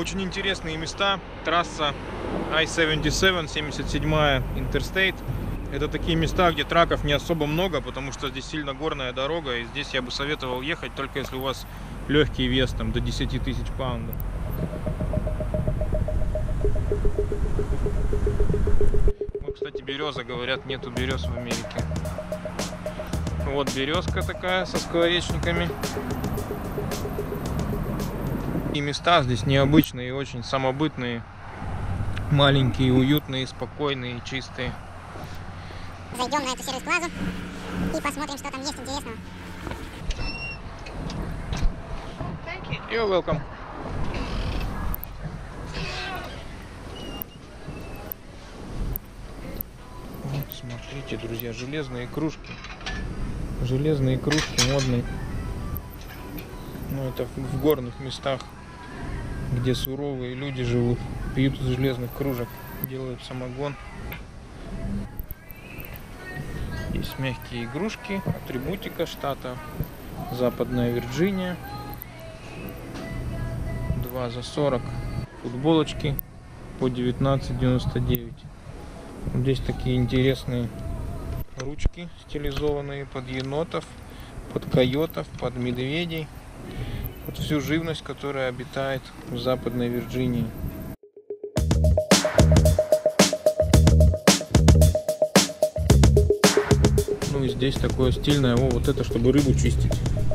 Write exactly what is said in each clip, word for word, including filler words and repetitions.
очень интересные места. Трасса ай семьдесят семь, семьдесят седьмая Interstate. Это такие места, где траков не особо много, потому что здесь сильно горная дорога. И здесь я бы советовал ехать только если у вас легкий вес, там, до десяти тысяч паундов. Вот, кстати, береза, говорят, нету берез в Америке. Вот березка такая со скворечниками. И места здесь необычные, очень самобытные, маленькие, уютные, спокойные, чистые. Зайдем на эту сервис-плазу и посмотрим, что там есть интересного. You're welcome. Вот, смотрите, друзья, железные кружки. Железные кружки модные. Ну, это в горных местах, где суровые люди живут, пьют из железных кружек, делают самогон. Есть мягкие игрушки, атрибутика штата Западная Вирджиния. два за сорок. Футболочки по девятнадцать девяносто девять. Здесь такие интересные ручки, стилизованные под енотов, под койотов, под медведей. Вот всю живность, которая обитает в Западной Вирджинии. Ну и здесь такое стильное, о, вот это, чтобы рыбу чистить.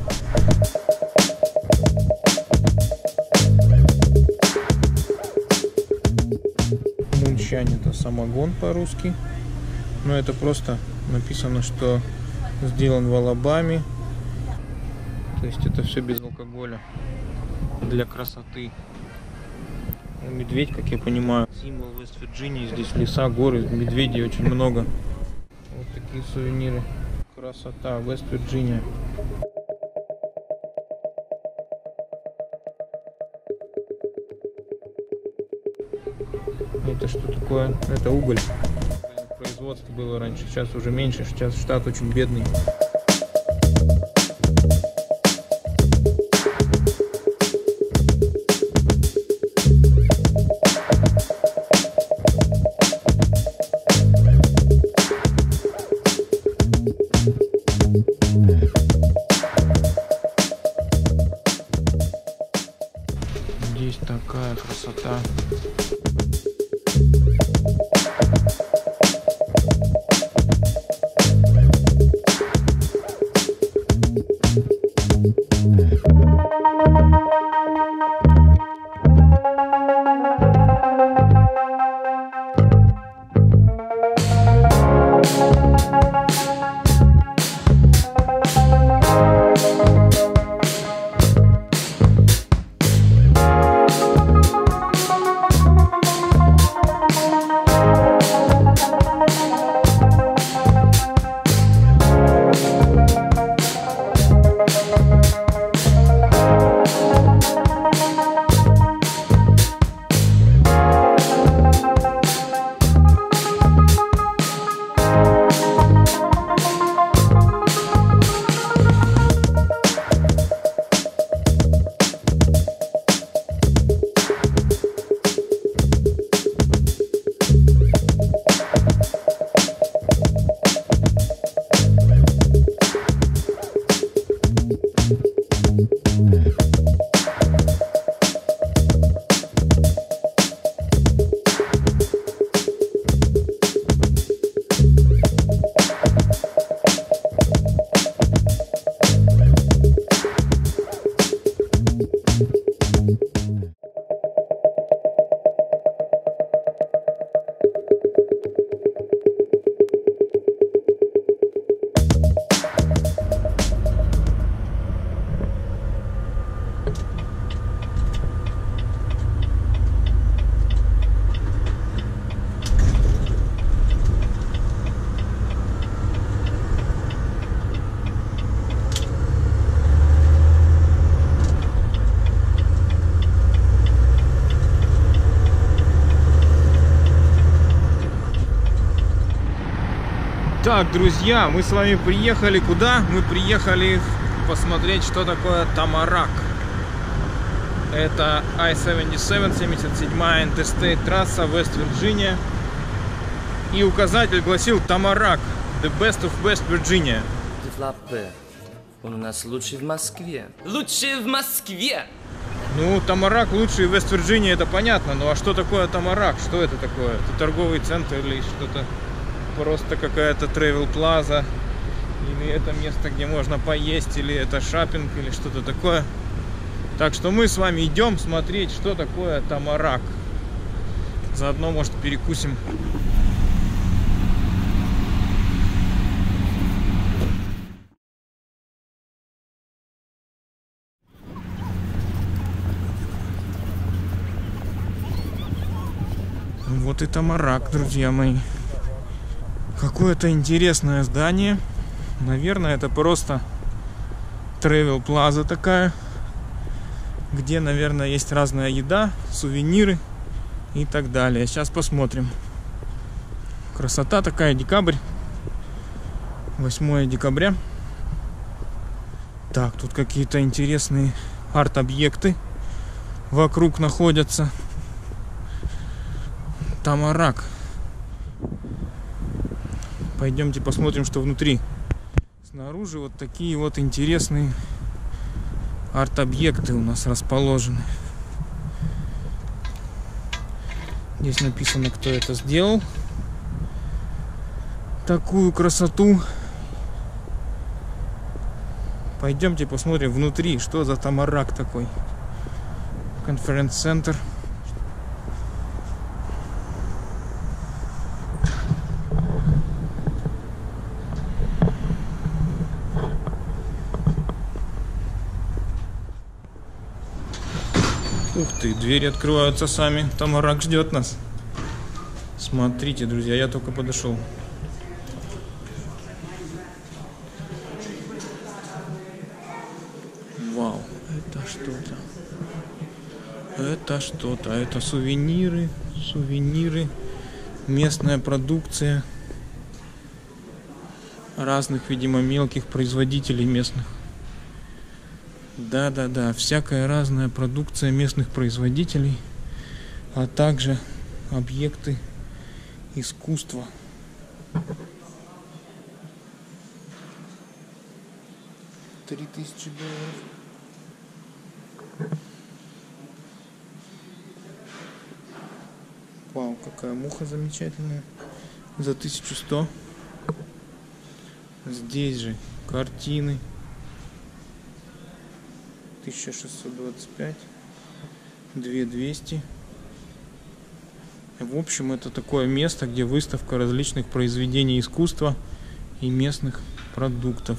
Муншань — это самогон по-русски. Но это просто написано, что сделан в Алабаме. То есть это все без алкоголя, для красоты. Медведь, как я понимаю, символ Вест-Вирджинии. Здесь леса, горы, медведей очень много. Вот такие сувениры. Красота, Вест-Вирджиния. Это что такое? Это уголь. Производство было раньше, сейчас уже меньше. Сейчас штат очень бедный. Здесь такая красота. Так, друзья, мы с вами приехали куда? Мы приехали посмотреть, что такое тамарак. Это ай семьдесят семь, семьдесят седьмая Interstate трасса, Вест-Вирджиния. И указатель гласил Тамарак, the best of West Virginia. Он у нас лучший в Москве. Лучший в Москве! Ну, Тамарак лучший в Вест-Вирджинии, это понятно. Ну а что такое Тамарак? Что это такое? Это торговый центр или что-то? Просто какая-то travel плаза? Или это место, где можно поесть? Или это шопинг? Или что-то такое? Так что мы с вами идем смотреть, что такое Тамарак. Заодно, может, перекусим. Вот и Тамарак, друзья мои. Какое-то интересное здание. Наверное, это просто travel плаза такая, где, наверное, есть разная еда, сувениры и так далее. Сейчас посмотрим. Красота такая, декабрь. восьмое декабря. Так, тут какие-то интересные арт-объекты вокруг находятся. Тамарак. Пойдемте посмотрим, что внутри. Снаружи вот такие вот интересные арт-объекты у нас расположены. Здесь написано, кто это сделал. Такую красоту. Пойдемте посмотрим внутри, что за Тамарак такой. Конференц-центр. Ух ты, двери открываются сами. Тамарак ждет нас. Смотрите, друзья, я только подошел. Вау, это что-то. Это что-то. Это сувениры, сувениры, местная продукция разных, видимо, мелких производителей местных. Да-да-да, всякая разная продукция местных производителей, а также объекты искусства. Три тысячи долларов. Вау, какая муха замечательная. За тысячу сто. Здесь же картины. тысяча шестьсот двадцать пять, две тысячи двести. В общем, это такое место, где выставка различных произведений искусства и местных продуктов.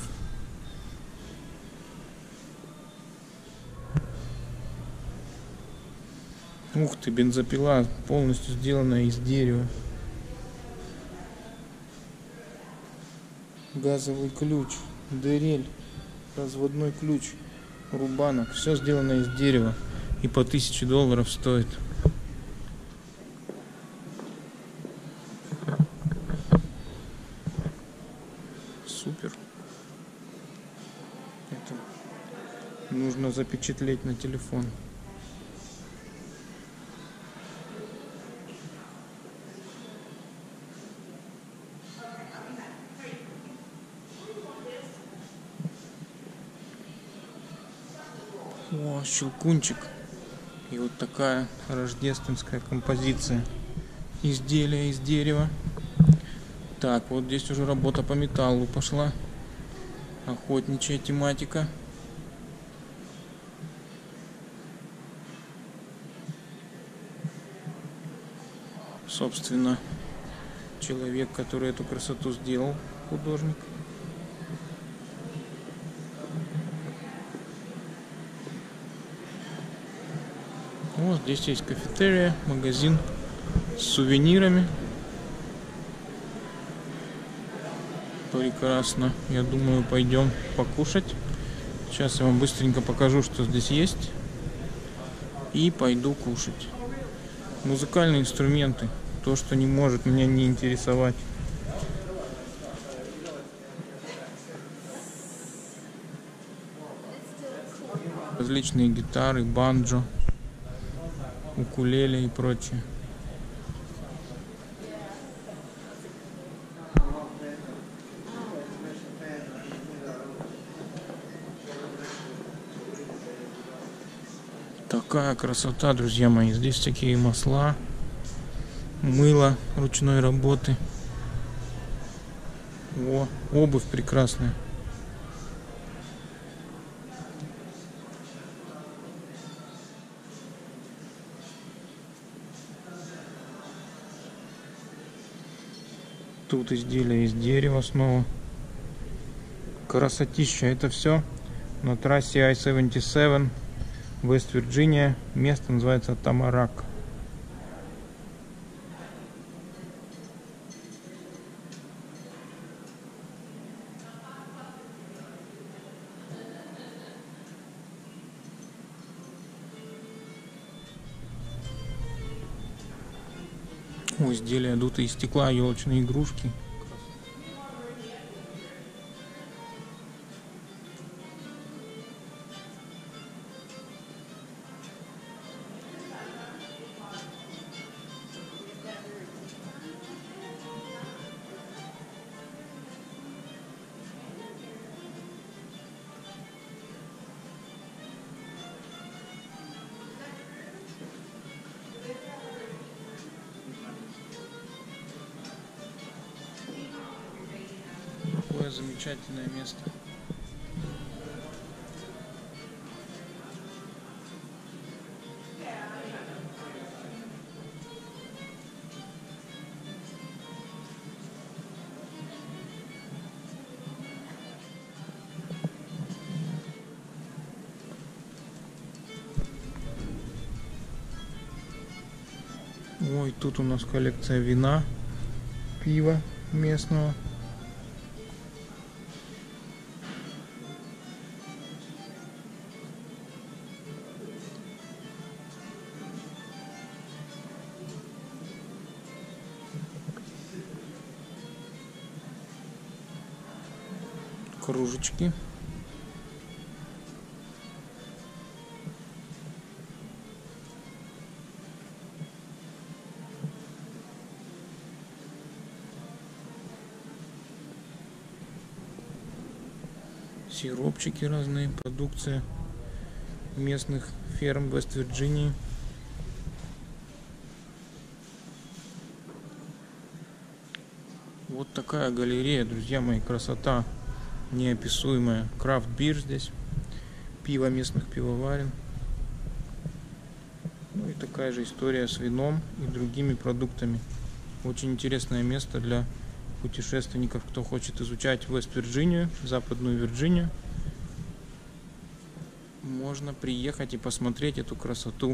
Ух ты, бензопила полностью сделанная из дерева. Газовый ключ, дрель, разводной ключ, рубанок. Все сделано из дерева и по тысяче долларов стоит. Супер. Это нужно запечатлеть на телефон. О, щелкунчик. И вот такая рождественская композиция. Изделия из дерева. Так, вот здесь уже работа по металлу пошла. Охотничья тематика. Собственно, человек, который эту красоту сделал, художник. Вот здесь есть кафетерия, магазин с сувенирами. Прекрасно. Я думаю, пойдем покушать. Сейчас я вам быстренько покажу, что здесь есть. И пойду кушать. Музыкальные инструменты. То, что не может меня не интересовать. Различные гитары, банджо. укулеле и прочее. Такая красота, друзья мои. Здесь такие масла, мыло ручной работы. О, обувь прекрасная. Тут изделия из дерева снова. Красотища. Это все на трассе ай семьдесят семь, Вест-Вирджиния. Место называется Тамарак. О, изделия дутые из стекла, елочные игрушки. Какое замечательное место. Ой, тут у нас коллекция вина, пива местного. Кружечки. Сиропчики разные, продукция местных ферм Вест-Вирджинии. Вот такая галерея, друзья мои, красота неописуемая. Крафт бир здесь, пиво местных пивоварен. Ну и такая же история с вином и другими продуктами. Очень интересное место для путешественников, кто хочет изучать Вест-Вирджинию, Западную Вирджинию. Можно приехать и посмотреть эту красоту.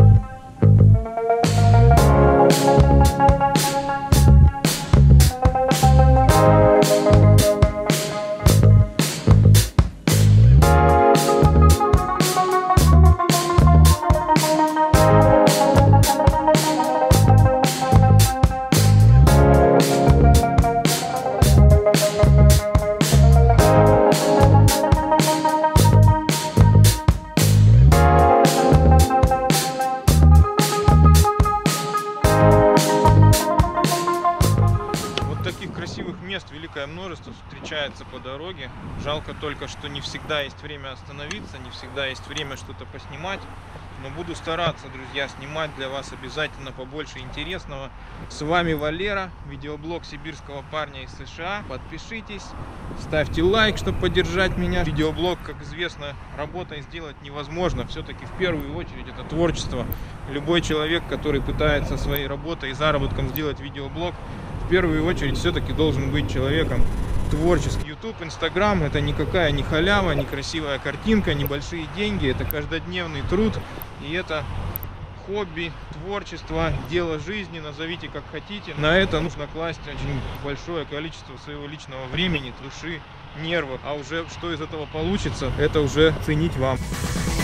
Красивых мест великое множество встречается по дороге. Жалко только, что не всегда есть время остановиться, не всегда есть время что-то поснимать. Но буду стараться, друзья, снимать для вас обязательно побольше интересного. С вами Валера, видеоблог сибирского парня из США. Подпишитесь, ставьте лайк, чтобы поддержать меня. Видеоблог, как известно, работой сделать невозможно. Все-таки в первую очередь это творчество. Любой человек, который пытается своей работой и заработком сделать видеоблог, в первую очередь все-таки должен быть человеком творческим. YouTube, Instagram — это никакая не халява, не красивая картинка, небольшие деньги. Это каждодневный труд, и это хобби, творчество, дело жизни, назовите как хотите. На это нужно класть очень большое количество своего личного времени, души, нервов. А уже что из этого получится, это уже ценить вам.